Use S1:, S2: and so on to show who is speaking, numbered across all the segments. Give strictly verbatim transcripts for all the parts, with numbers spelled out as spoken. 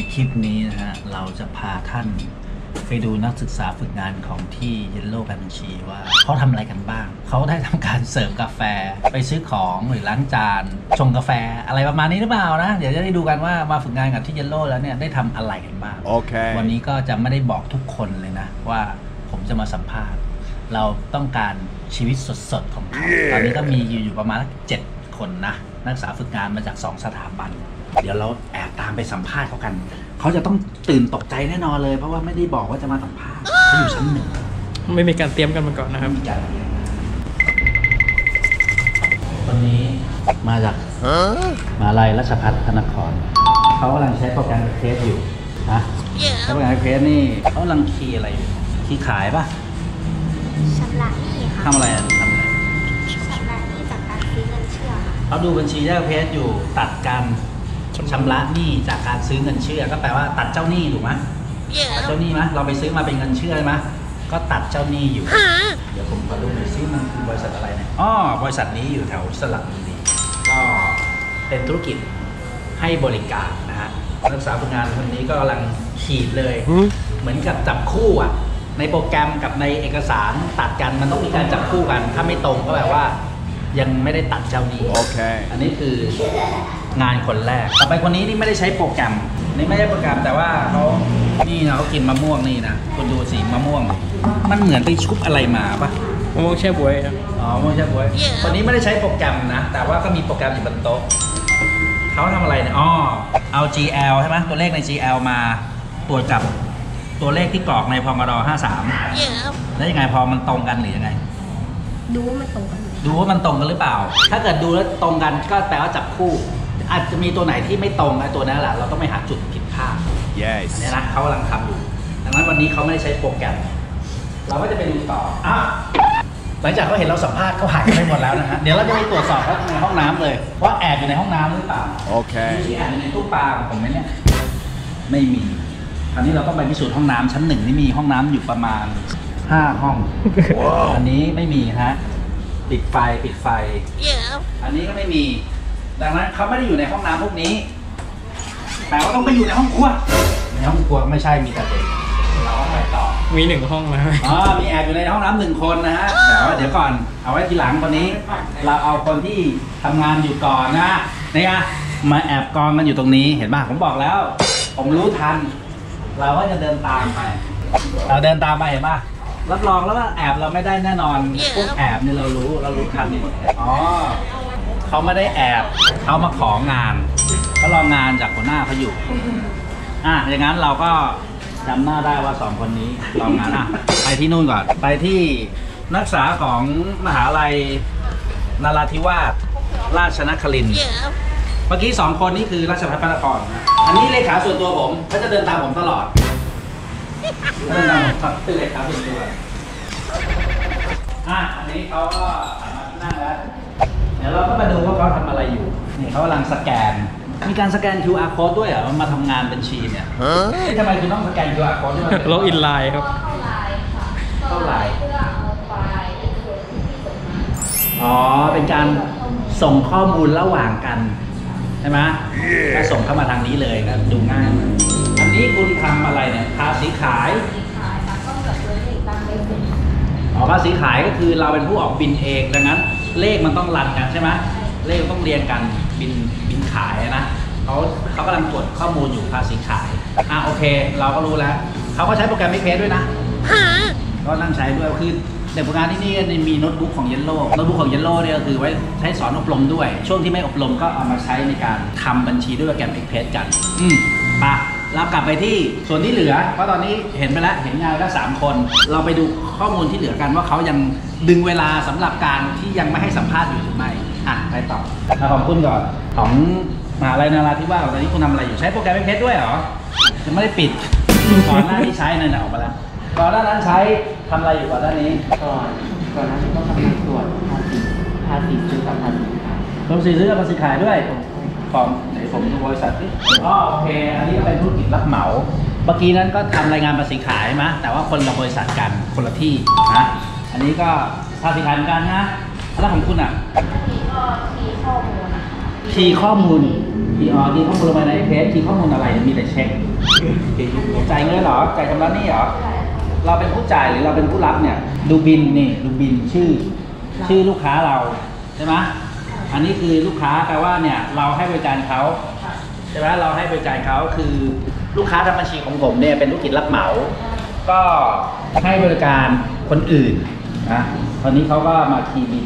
S1: คลิปนี้นะฮะเราจะพาท่านไปดูนักศึกษาฝึกงานของที่ Yellow การบัญชีว่าเขาทำอะไรกันบ้างเขาได้ทำการเสิร์ฟกาแฟไปซื้อของหรือล้างจานชงกาแฟอะไรประมาณนี้หรือเปล่านะเดี๋ยวจะได้ดูกันว่ามาฝึกงานกับที่ Yellow แล้วเนี่ยได้ทำอะไรกันบ้างโอเควันนี้ก็จะไม่ได้บอกทุกคนเลยนะว่าผมจะมาสัมภาษณ์เราต้องการชีวิตสดๆของเขา yeah. ตอนนี้ก็มีอยู่ประมาณเจ็ดคนนะนักศึกษาฝึกงานมาจากสองสถาบันเดี๋ยวเราแอบตามไปสัมภาษณ์เขากันเขาจะต้องตื่นตกใจแน่นอนเลยเพราะว่าไม่ได้บอกว่าจะมาสัมภาษณ์เขาอยู่ชั้นหนึ่ง
S2: ไม่มีการเตรียมกันมาก่อนนะครับ
S1: คนนี้มาจากมหาลัยราชภัฏพระนครเขากำลังใช้โปรแกรมเคสอยู่นะใช้โปรแกรมเคสนี่เขากำลังคีย์อะไรอยู่คีย์ขายป่ะ
S3: ชำระหนี้ค่ะ
S1: ทำอะไรอ่ะทำอะไร
S3: ชำระหนี้จากการซื้อเงินเชื่อค่ะ
S1: เขาดูบัญชีเจ้าเพจอยู่ตัดการชำระหนี้จากการซื้อเงินเชื่อก็แปลว่าตัดเจ้าหนี้ถูกไหมตัดเจ้าหนี้ไหมเราไปซื้อมาเป็นเงินเชื่อไหมก็ตัดเจ้าหนี้อยู่เดี๋ยวผมขอดูหน่อยซิมันคือบริษัทอะไรเนี่ยอ๋อบริษัทนี้อยู่แถวสระบุรีก็เป็นธุรกิจให้บริการนะฮะนักศึกษาฝึกงานคนนี้ก็กำลังขีดเลยเหมือนกับจับคู่อ่ะในโปรแกรมกับในเอกสารตัดกันมันต้องมีการจับคู่กันถ้าไม่ตรงก็แปลว่ายังไม่ได้ตัดเจ้าหนี้โอเคอันนี้คืองานคนแรกต่อไปคนนี้นี่ไม่ได้ใช้โปรแกรมนี่ไม่ใช่โปรแกรมแต่ว่าเขานี่นะเขากินมะม่วงนี่นะคุณดูสีมะม่วงมันเหมือนไปชุบอะไรมาปะ
S2: มะม่วงแช่บ๊วย
S1: อ๋อมะม่วงแช่บ๊วยคนนี้ไม่ได้ใช้โปรแกรมนะแต่ว่าก็มีโปรแกรมอยู่บนโต๊ะเขาทำอะไรเนี่ยอ๋อเอา จี แอล ใช่ไหมตัวเลขใน จี แอล มาตรวจกับตัวเลขที่กรอกในพมรห้าสามแล้วยังไงพอมันตรงกันหรือยังไง
S3: ดูว่ามันตรงกัน
S1: ดูว่ามันตรงกันหรือเปล่าถ้าเกิดดูแล้วตรงกันก็แปลว่าจับคู่อาจจะมีตัวไหนที่ไม่ตรงไอ้ตัวนั้นแหละเราต้องไปหาจุดผิดพลาด yes. อันนี้นะเขากำลังทำอยู่ดังนั้นวันนี้เขาไม่ได้ใช้โปรแกรมเราก็จะไปดูต่ออ่ะหลังจากเขาเห็นเราสัมภาษณ์เขาหายไปหมดแล้วนะฮะเดี๋ยวเราจะไปตรวจสอบเขาในห้องน้ำเลยว่าแอบอยู่ในห้องน้ำหรือเปล่าโอเคที่แอบอยู่ในตู้ปลาของผมไหมเนี่ยไม่มีคราวนี้เราต้องไปพิสูจน์ห้องน้ำชั้นหนึ่งที่มีห้องน้ำอยู่ประมาณห้าห้อง wow. อันนี้ไม่มีฮะปิดไฟปิดไฟ yeah. อันนี้ก็ไม่มีดังนั้นเขาไม่ได้อยู่ในห้องน้ำพวกนี้แต่ว่าต้องไปอยู่ในห้องครัวในห้องครัวไม่ใช่มีแต่เด็กเราไปต่อ
S2: มีหนึ่งห้องนะ
S1: อ๋อมีแอบอยู่ในห้องน้ำหนึ่งคนนะฮะแต่ว่าเดี๋ยวก่อนเอาไว้ทีหลังคนนี้เราเอาคนที่ทำงานอยู่ก่อนนะนี่ไงมาแอบกองกันอยู่ตรงนี้เห็นป่ะผมบอกแล้วผมรู้ทันเราก็จะเดินตามไปเราเดินตามไปเห็นป่ะรับรองแล้วว่าแอบเราไม่ได้แน่นอนพวกแอบนี่เรารู้เรารู้ทันหมดอ๋อเขาไม่ได้แอบเขามาของานเขารองานจากหัวหน้าเขาอยู่อ่ะอย่างนั้นเราก็จำหน้าได้ว่าสองคนนี้รองานอ่ะไปที่นู่นก่อนไปที่นักศึกษาของมหาลัยนราธิวาสราชนครินทร์เมื่อกี้สองคนนี้คือราชภัฏพระนครนะอันนี้เลขาส่วนตัวผมเขาจะเดินตามผมตลอดเดินตามผมเป็นเลขาส่วนตัวอ่ะอันนี้เขาก็สามารถนั่งแล้วเดี๋ยวเราก็มาดูว่าเขาทำอะไรอยู่นี่เขากำลังสแกนมีการสแกน คิว อาร์ code ด้วยเหรอมาทำงานบัญชีเนี่ยทำไมคุณต้องสแกน คิว อาร์ code ด้วย
S2: ล็อกอินไลน์ครับ
S3: เข้าไลน์ค่ะ
S1: เข้าไลน์
S3: เพื่อเอาไฟล์ที่ส่งมา
S1: อ๋อเป็นการส่งข้อมูลระหว่างกันใช่ไหมก็ส่งเข้ามาทางนี้เลยก็ดูง่ายอันนี้คุณทำอะไรเนี่ยภาษีขายอ๋อภาษีขายก็คือเราเป็นผู้ออกบินเองดังนั้นเลขมันต้องรันกันใช่ไหมเลขต้องเรียงกันบินบินขายนะเขาเขากำลังตรวจข้อมูลอยู่ภาษีขายอ่ะโอเคเราก็รู้แล้วเขาก็ใช้โปรแกรม Excel ด้วยนะก็นั่งใช้ด้วยคือเด็กฝึกงานที่นี่มีโน้ตบุ๊กของ Yellow โน้ตบุ๊กของ Yellow เนี่ยก็คือไว้ใช้สอนอบรมด้วยช่วงที่ไม่อบรมก็เอามาใช้ในการทำบัญชีด้วยโปรแกรม Excel กันอืมปะเรากลับไปที่ส่วนที่เหลือเพราะตอนนี้เห็นไปแล้วเห็นงานแล้วสามคนเราไปดูข้อมูลที่เหลือกันว่าเขายังดึงเวลาสำหรับการที่ยังไม่ให้สัมภาษณ์อยู่หรือไม่อ่ะไปต่อเอาของคุณก่อนของมหาลัยนราธิวาสตอนนี้คุณทำอะไรอยู่ใช้โปรแกรม Excel ด้วยเหรอจะไม่ได้ปิดก่อนหน้าที่ใช้นั่นออกมาแล้วก่อนหน้านั้นใช้ทำอะไรอยู่ก่อนหน้านี้
S4: ก่อนก่อนหน้านี้ต้องทำงานตรวจภาษีภาษีซื้อกับภาษีขาย
S1: ภาษีซื้อกับภาษีขายด้วยของไหนผมดูบริษัทนี่อ๋อโอเคอันนี้ก็เป็นธุรกิจรับเหมาเมื่อกี้นั้นก็ทำรายงานภาษีขายไหมแต่ว่าคนละบริษัทกันคนละที่นะอันนี้ก็ภาษีขายเหมือนกันนะแล้วของคุณอ่ะ
S3: อันนี้ก็คีย์ข้อมูลนะคะ
S1: คีย์ข้อมูลคีย์อ๋อคีย์ข้อมูลลงไปในเพจคีย์ข้อมูลอะไรมีแต่เช็คจ่ายเงินเหรอจ่ายชำระหนี้เหรอเราเป็นผู้จ่ายหรือเราเป็นผู้รับเนี่ยดูบินนี่ดูบินชื่อชื่อลูกค้าเราใช่ไหมอันนี้คือลูกค้าแปลว่าเนี่ยเราให้บริการเขาใช่ไหมเราให้บริการเขาคือลูกค้าทำบัญชีของผมเนี่ยเป็นธุรกิจรับเหมาก็ให้บริการคนอื่นนะตอนนี้เขาก็มาคีย์บิน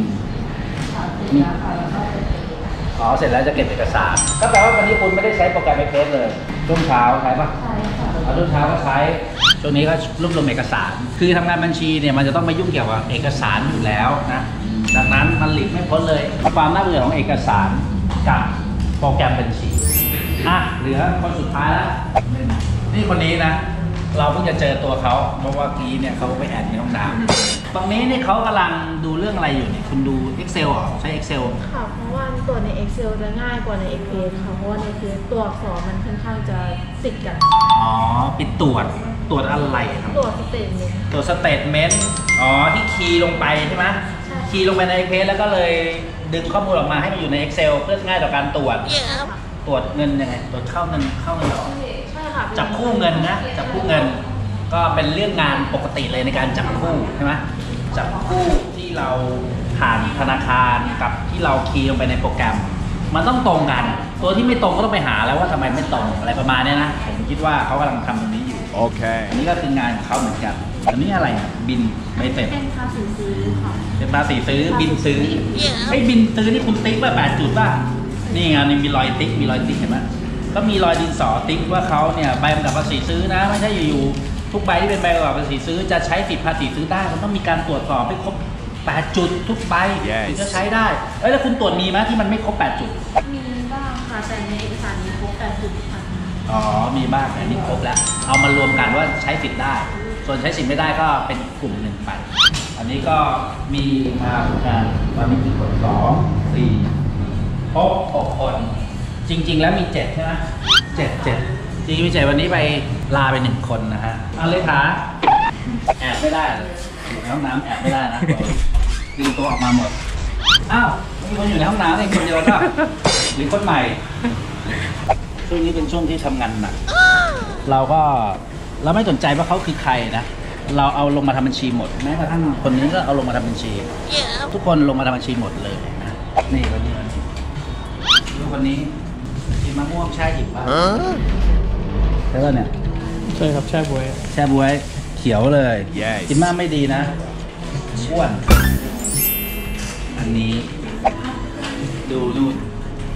S1: อ๋อเสร็จแล้วจะเก็บเอกสารก็แปลว่าวันนี้คุณไม่ได้ใช้โปรแกรมไอเพจเลยช่วงเช้าใช้ปะใช่ค่ะเอาช่วงเช้าก็ใช้ช่วงนี้ก็รวบรวมเอกสารคือทำงานบัญชีเนี่ยมันจะต้องไปยุ่งเกี่ยวกับเอกสารอยู่แล้วนะดังนั้นมันหลีกไม่พ้นเลยความน่าเบื่อของเอกสารกับโปรแกรมบัญชีอ่ะเหลือคนสุดท้ายแล้วนี่คนนี้นะเราเพิ่งจะเจอตัวเขาเพราะว่ากี้เนี่ยเขาไปแอบในห้องน้ำตรงนี้นี่เขากำลังดูเรื่องอะไรอยู่เนี่ยคุณดู Excel เหรอใช้ Excel
S3: ค่ะเพราะว่าตัวใน Excel จะง่ายกว่าใน Excel ค่ะเพราะว่าใน Excel ตัวอักษรมันค่อนข้างจะติดกัน
S1: อ๋อปิดตรวจตรวจอะไรครับ
S3: ตัวสเตทเมนต์
S1: ตรวจสเตทเมนต์อ๋อที่คีย์ลงไปใช่ไหม
S3: ใช่
S1: คีย์ลงไปใน Excel แล้วก็เลยดึงข้อมูลออกมาให้มันอยู่ใน Excel เพื่อง่ายต่อการตรวจตรวจเงินยังไงตรวจเข้าเงินเข้าเงินออก
S3: ใช่ค่ะ
S1: จับคู่เงินนะจับคู่เงินก็เป็นเรื่องงานปกติเลยในการจับคู่ใช่ไหมจับคู่ที่เราผ่านธนาคารกับที่เราคีย์ลงไปในโปรแกรมมันต้องตรงกันตัวที่ไม่ตรงก็ต้องไปหาแล้วว่าทำไมไม่ตรงอะไรประมาณนี้นะผมคิดว่าเขากำลังทำตรงนี้อยู่โอเคอันนี้ก็คืองานของเขาเหมือนกันอันนี้อะไรอ่ะบินใบเสร็จ
S3: เป็นภาษีซื้อค่ะ
S1: เป็นภาษีซื้อบินซื้อไอ้บินซื้อนี่คุณติ๊กว่าแปดจุดป่ะนี่ไงนี่มีรอยติ๊กมีรอยติ๊กเห็นไหมก็มีรอยดินสอติ๊กว่าเขาเนี่ยใบกำกับภาษีซื้อนะไม่ใช่อยู่ๆทุกใบที่เป็นใบกำกับภาษีซื้อจะใช้สิทธิภาษีซื้อได้มันต้องมีการตรวจสอบให้ครบแปดจุดทุกใบถึงจะใช้ได้เอ้ยแล้วคุณตรวจมีไหมที่มันไม่ครบแปดจุด
S3: มีบ้างค่ะแต่ในเอกสารมีครบแปดจุดค่ะ
S1: อ๋อมีบ้างแต่นี่ครบแล้วเอามารวมกันว่าใช้สิทธิ์ได้ส่วนใช้สิทธิ์ไม่ได้ก็เป็นกลุ่มหนึ่งไปอันนี้ก็มีมาฝึกงานตอนนี้มีคนสองสี่หกหกคนจริงๆแล้วมีเจ็ดใช่ไหมเจ็ดเจ็ดจริงๆมีเจ็ดวันนี้ไปลาไปหนึ่งคนนะฮะเอาเลยค่ะแอบไม่ได้เลยอยู่ในห้องน้ำแอบไม่ได้นะดึงตัวออกมาหมดอ้าวมีคนอยู่ในห้องน้ำเองคนเดียวก็หรือคนใหม่ช่วงนี้เป็นช่วงที่ทำงานหนักเราก็เราไม่สนใจว่าเขาคือใครนะเราเอาลงมาทำบัญชีหมดแม้กระทั่งคนนี้ก็เอาลงมาทำบัญชี yeah. ทุกคนลงมาทำบัญชีหมดเลยนะนี่คนนี้ลูกคนนี้กินมะม่วงแช่อิ่มป่ะใช่ป่ะเนี่ย
S2: ใช่ครับแช่บวย
S1: แช่บวยเขียวเลย yes. กินมากไม่ดีนะอ้วนอันนี้ดูนู่น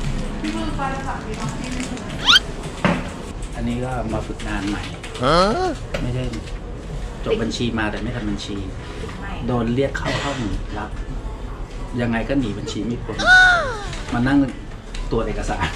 S1: อันนี้ก็มาฝึกงานใหม่ไม่ใช่จบบัญชีมาแต่ไม่ทำบัญชีโดนเรียกเข้าห้องรับยังไงก็หนีบัญชีไม่พ้นมานั่งตรวจเอกสาร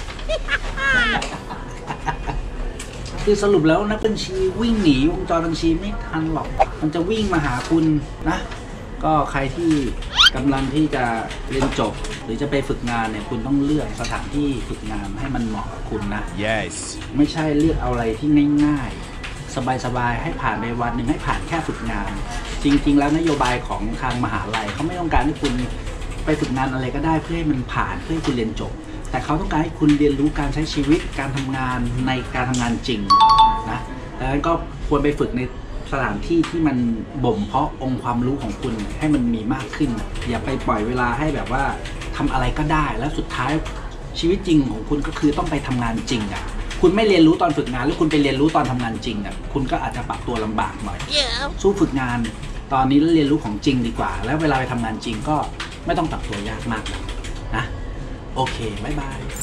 S1: คือสรุปแล้วนักบัญชีวิ่งหนีวงจรบัญชีไม่ทันหรอกมันจะวิ่งมาหาคุณนะก็ใครที่กำลังที่จะเรียนจบหรือจะไปฝึกงานเนี่ยคุณต้องเลือกสถานที่ฝึกงานให้มันเหมาะกับคุณนะ yes ไม่ใช่เลือกเอาอะไรที่ง่ายๆสบายๆให้ผ่านไปวันหนึ่งให้ผ่านแค่ฝึกงานจริงๆแล้วนโยบายของทางมหาลัยเขาไม่ต้องการให้คุณไปฝึกงานอะไรก็ได้เพื่อให้มันผ่านเพื่อให้คุณเรียนจบแต่เขาต้องการให้คุณเรียนรู้การใช้ชีวิตการทำงานในการทำงานจริงนะดังนั้นก็ควรไปฝึกในสถานที่ที่มันบ่มเพาะองค์ความรู้ของคุณให้มันมีมากขึ้นอย่าไปปล่อยเวลาให้แบบว่าทำอะไรก็ได้แล้วสุดท้ายชีวิตจริงของคุณก็คือต้องไปทำงานจริงอ่ะคุณไม่เรียนรู้ตอนฝึกงานแล้วคุณไปเรียนรู้ตอนทำงานจริงอ่ะคุณก็อาจจะปรับตัวลำบากหน่อย yeah. สู้ฝึกงานตอนนี้เรียนรู้ของจริงดีกว่าแล้วเวลาไปทำงานจริงก็ไม่ต้องปรับตัวยากมากนะโอเคบ๊ายบาย